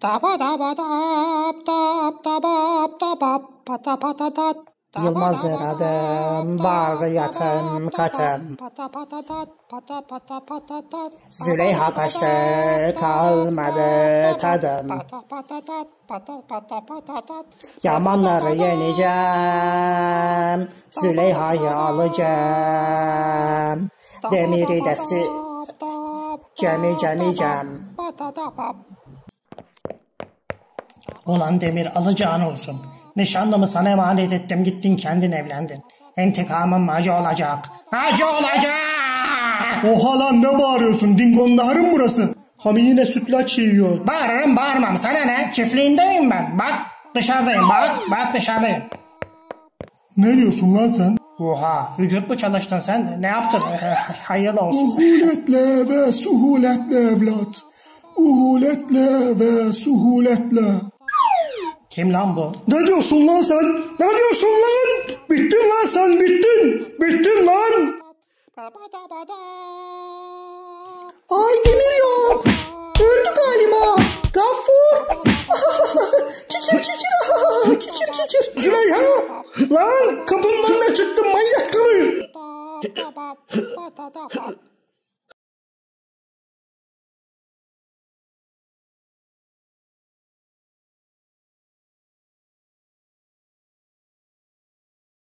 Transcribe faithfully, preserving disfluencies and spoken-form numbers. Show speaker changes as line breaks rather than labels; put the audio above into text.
Yılmaz'ın adım, var yatım katım. Züleyha kaçtı, kalmadı tadım. Yamanları yeneceğim, Züleyha'yı alacağım. Demiri de si... Cemi cemicem.
Ulan Demir, alacağın olsun. Nişanlımı sana emanet ettim, gittin kendin evlendin. İntikamım acı olacak. Acı olacak!
Oha lan, ne bağırıyorsun? Dingo'nun naharı mı burası? Hami yine sütlaç yiyor.
Bağırırım bağırmam, sana ne? Çiftliğindeyim ben. Bak dışarıdayım, bak bak dışarıdayım.
Ne diyorsun lan sen?
Oha, vücutlu çalıştın sen de. Ne yaptın? Hayırlı olsun.
Uhuletle ve suhuletle evlat. Uhuletle ve suhuletle.
Kim lan bu?
Ne diyorsun lan sen? Ne diyorsun lan? Bittin lan sen, bittin. Bittin lan.
Ay Demir yok. Öldü galiba. Gaffur. Kikir kikir. Kikir kikir.
Züleyha. Lan kapımdan da çıktın manyak karı.